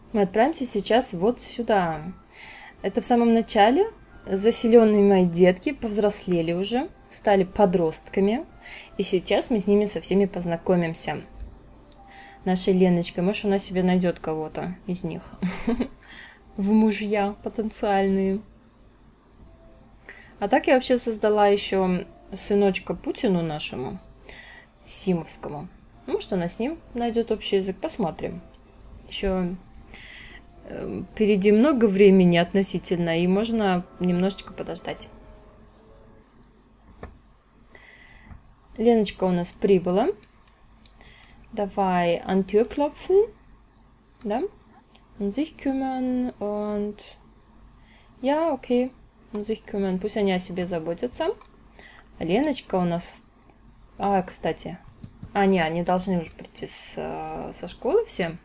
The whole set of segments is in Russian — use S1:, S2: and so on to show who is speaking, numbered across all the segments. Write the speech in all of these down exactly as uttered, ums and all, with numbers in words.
S1: Мы отправимся сейчас вот сюда. Это в самом начале. Заселенные мои детки повзрослели уже, стали подростками. И сейчас мы с ними со всеми познакомимся. Наша Леночка, может, она себе найдет кого-то из них в мужья потенциальные. А так я вообще создала еще сыночка Путину нашему, Симовскому. Может, она с ним найдет общий язык. Посмотрим. Еще впереди много времени относительно, и можно немножечко подождать. Леночка у нас прибыла. Давай an Tür klopfen. Да? Um sich kümmern und... Ja, окей. Um sich kümmern. Пусть они о себе заботятся. А Леночка у нас... А, кстати. А, не, они должны уже прийти с, со школы все.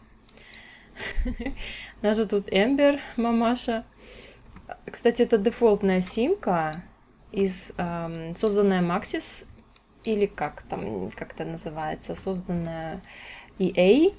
S1: Наша тут Эмбер, мамаша. Кстати, это дефолтная симка, из, э, созданная Maxis, или как там, как это называется, созданная и эй.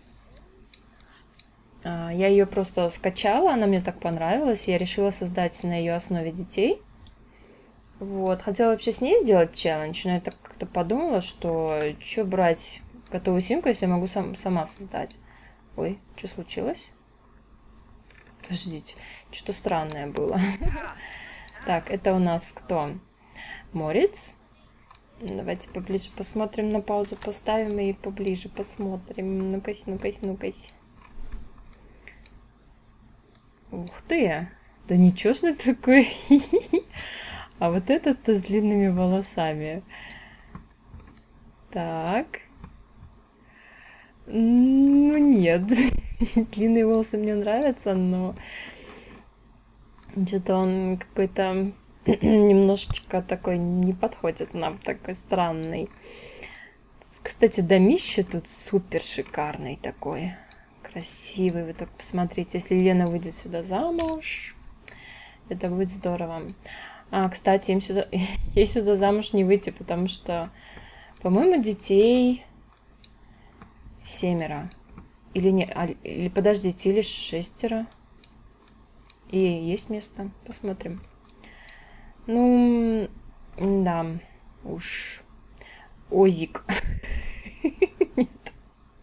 S1: Э, я ее просто скачала, она мне так понравилась, я решила создать на ее основе детей. Вот, хотела вообще с ней делать челлендж, но я так как-то подумала, что что брать готовую симку, если я могу сам, сама создать. Ой, что случилось? Подождите, что-то странное было. Так, это у нас кто? Морец. Давайте поближе посмотрим, на паузу поставим и поближе посмотрим. Ну-кась, ну-кась, ну-кась. Ух ты! Да ничего ж не такое. А вот этот-то с длинными волосами. Так. Ну нет, длинные волосы мне нравятся, но что-то он какой-то немножечко такой не подходит нам, такой странный. Кстати, домище тут супер шикарный такой, красивый. Вы только посмотрите, если Лена выйдет сюда замуж, это будет здорово. А, кстати, им сюда, ей сюда замуж не выйти, потому что, по-моему, детей... Семеро. Или не, а, или подождите, или шестеро. И есть место. Посмотрим. Ну, да. Уж. Озик. Нет.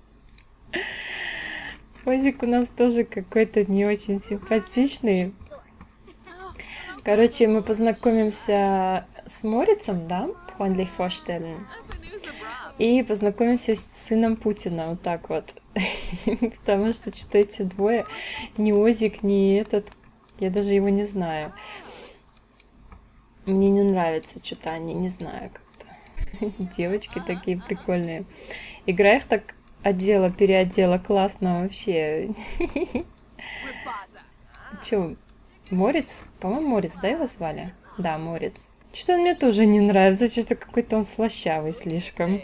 S1: Озик у нас тоже какой-то не очень симпатичный. Короче, мы познакомимся с Морицем, да? Freundlich vorstellen. И познакомимся с сыном Путина, вот так вот. Потому что что-то эти двое, ни Озик, ни этот, я даже его не знаю. Мне не нравится что-то они, не знаю, как-то. Девочки такие прикольные. Игра их так одела, переодела, классно вообще. Че, Морец? По-моему, Морец, да, его звали? Да, Морец. Что-то он мне тоже не нравится, что-то какой-то он слащавый слишком.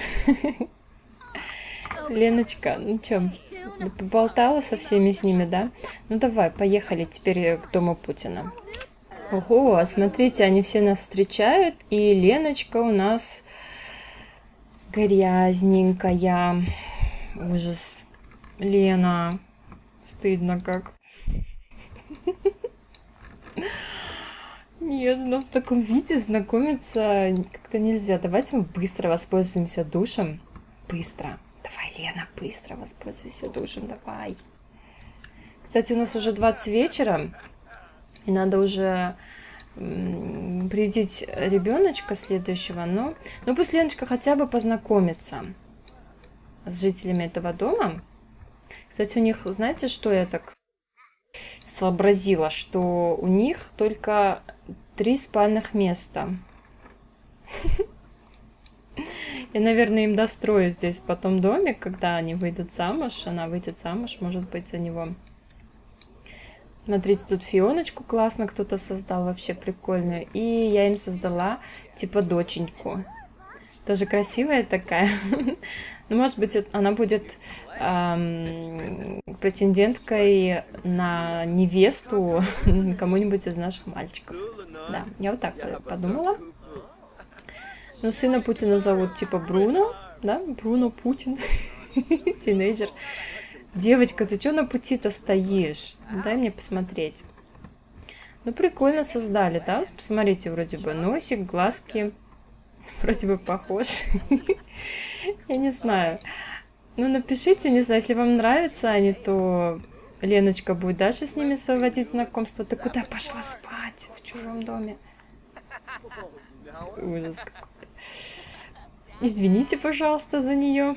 S1: Леночка, ну что, поболтала со всеми с ними, да? Ну давай, поехали теперь к дому Путина. Ого, смотрите, они все нас встречают, и Леночка у нас грязненькая. Ужас. Лена, стыдно как. Нет, но в таком виде знакомиться как-то нельзя. Давайте мы быстро воспользуемся душем. Быстро. Давай, Лена, быстро воспользуйся душем, давай. Кстати, у нас уже двадцать вечера, и надо уже приютить ребеночка следующего. Но, но пусть Леночка хотя бы познакомится с жителями этого дома. Кстати, у них, знаете, что я так сообразила, что у них только три спальных места. Я, наверное, им дострою здесь потом домик, когда они выйдут замуж. Она выйдет замуж, может быть, за него. Смотрите, тут Фионочку классно кто-то создал, вообще прикольную. И я им создала, типа, доченьку. Тоже красивая такая. Ну, может быть, она будет эм, претенденткой на невесту кому-нибудь из наших мальчиков. Да, я вот так подумала. Ну, сына Путина зовут типа Бруно, да? Бруно Путин. Тинейджер. Девочка, ты что на пути-то стоишь? Дай мне посмотреть. Ну, прикольно создали, да? Посмотрите, вроде бы носик, глазки. Вроде бы похож. Я не знаю. Ну, напишите, не знаю, если вам нравятся они, то Леночка будет дальше с ними заводить знакомство. Ты куда пошла спать? В чужом доме. Ужас какой-то. Извините, пожалуйста, за нее.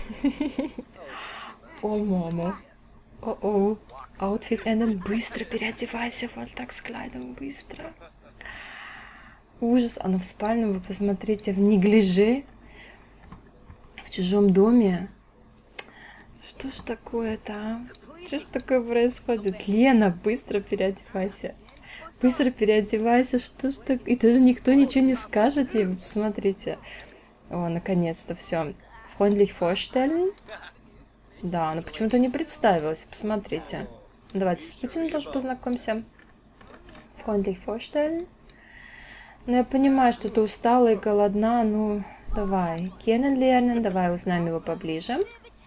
S1: О, мама. О-о. Аутфит Эннен. Быстро переодевайся. Вот так с Kleidung. Быстро. Ужас. Она в спальне, вы посмотрите, в неглиже. В чужом доме. Что ж такое-то, а? Что ж такое происходит? Лена, быстро переодевайся. Быстро переодевайся. Что ж так? И даже никто ничего не скажет ей. Посмотрите. О, наконец-то все. Freundlich vorstellen. Да, но почему-то не представилась. Посмотрите. Давайте с Путиным тоже познакомимся. Freundlich vorstellen. Ну, я понимаю, что ты устала и голодна. Ну, давай. Kennenlernen. Давай узнаем его поближе.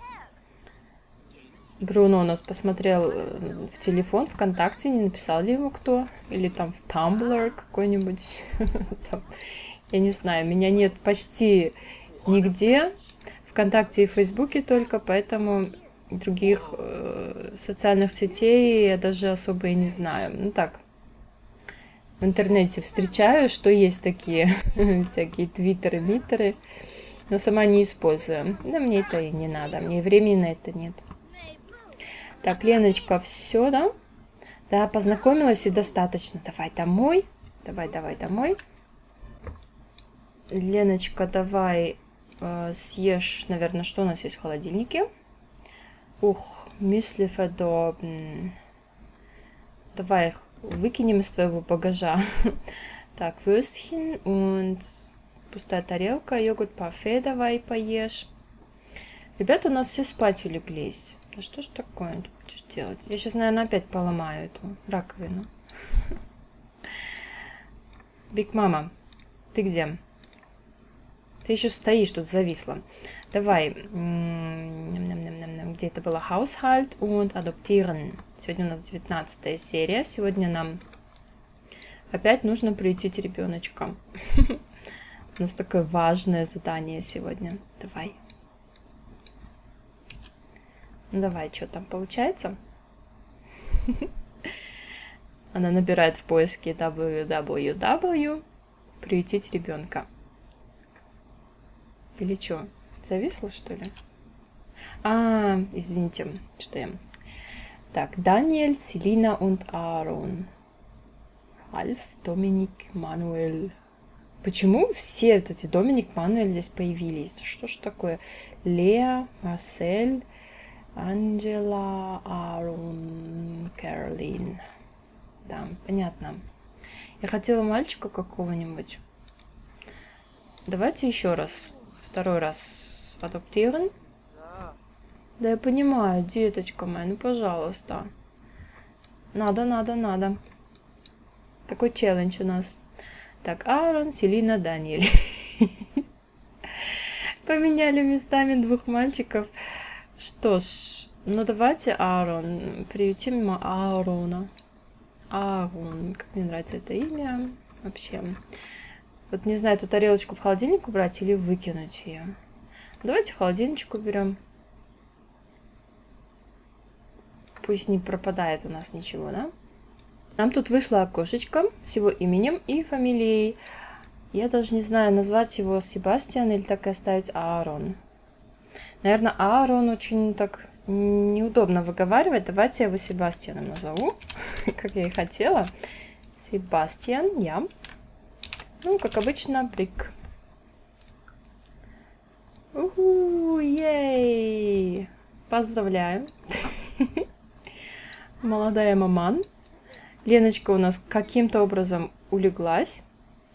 S1: Бруно у нас посмотрел в телефон, ВКонтакте, не написал ли ему кто. Или там в Tumblr какой-нибудь. Я не знаю, меня нет почти нигде. ВКонтакте и в Фейсбуке только, поэтому других э, социальных сетей я даже особо и не знаю. Ну так, в интернете встречаю, что есть такие всякие твиттеры, миттеры, но сама не использую. Да мне это и не надо, мне времени на это нет. Так, Леночка, все, да? Да, познакомилась и достаточно. Давай домой. Давай, давай домой. Леночка, давай э, съешь, наверное, что у нас есть в холодильнике. Ух, мюсли verdorben. Давай их выкинем из твоего багажа. Так, Würstchen und пустая тарелка, йогурт парфе давай поешь. Ребята у нас все спать улеглись. Да что ж такое ты будешь делать? Я сейчас, наверное, опять поломаю эту раковину. Биг Мама, ты где? Ты еще стоишь, тут зависла. Давай. Где это было? Haushalt und adoptieren. Сегодня у нас девятнадцатая серия. Сегодня нам опять нужно приютить ребеночка. У нас такое важное задание сегодня. Давай. Ну давай, что там получается? Она набирает в поиске дабл ю дабл ю дабл ю приютить ребенка. Или что? Зависла, что ли? А, извините, что я... Так, Daniel, Selina und Aaron. Ralf, Dominik, Manuel. Почему все эти Доминик, Мануэль здесь появились? Что ж такое? Леа, Марсель, Анджела, Аарон, Кэролин. Да, понятно. Я хотела мальчика какого-нибудь. Давайте еще раз. Второй раз adoptieren. Да я понимаю, деточка моя, ну пожалуйста. Надо, надо, надо. Такой челлендж у нас. Так, Аарон, Селина, Даниэль. Поменяли местами двух мальчиков. Что ж, ну давайте Аарон. Приютим Аарона. Аарон. Как мне нравится это имя. Вообще. Вот не знаю, эту тарелочку в холодильник убрать или выкинуть ее. Давайте в холодильничек уберем. Пусть не пропадает у нас ничего, да? Нам тут вышло окошечко с его именем и фамилией. Я даже не знаю, назвать его Себастьян или так и оставить Аарон. Наверное, Аарон очень так неудобно выговаривать. Давайте я его Себастьяном назову, как я и хотела. Себастьян, я. Ну, как обычно, Брик. Уху, ей! Поздравляем. Молодая маман. Леночка у нас каким-то образом улеглась.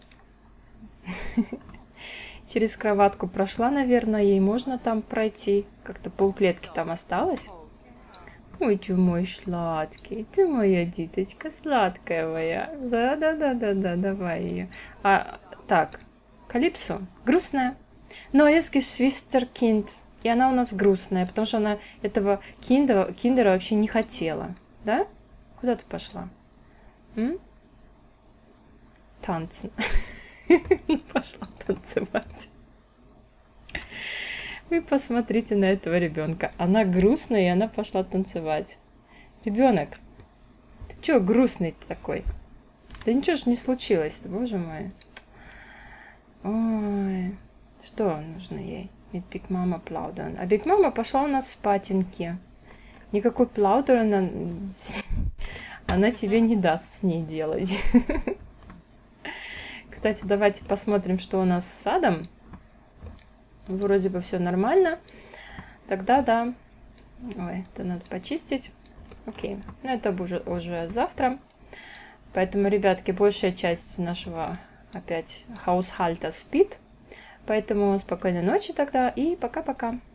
S1: Через кроватку прошла, наверное, ей можно там пройти. Как-то полклетки там осталось. Ой, ты мой сладкий, ты моя диточка, сладкая моя. Да-да-да-да-да, давай ее. А, так, Калипсо, грустная. Neues Geschwisterkind. И она у нас грустная, потому что она этого киндера, киндера вообще не хотела. Да? Куда ты пошла? М? Танцем. Пошла танцевать. Вы посмотрите на этого ребенка. Она грустная, и она пошла танцевать. Ребенок, ты чё грустный такой? Да ничего ж не случилось, боже мой. Ой, что нужно ей? Mit Big Mama plaudern. А Big Mama пошла у нас спатеньки. Никакой плаудер она, она тебе не даст с ней делать. Кстати, давайте посмотрим, что у нас с садом. Вроде бы все нормально. Тогда да. Ой, это надо почистить. Окей. Но это уже, уже завтра. Поэтому, ребятки, большая часть нашего опять хаусхальта спит. Поэтому спокойной ночи тогда и пока-пока.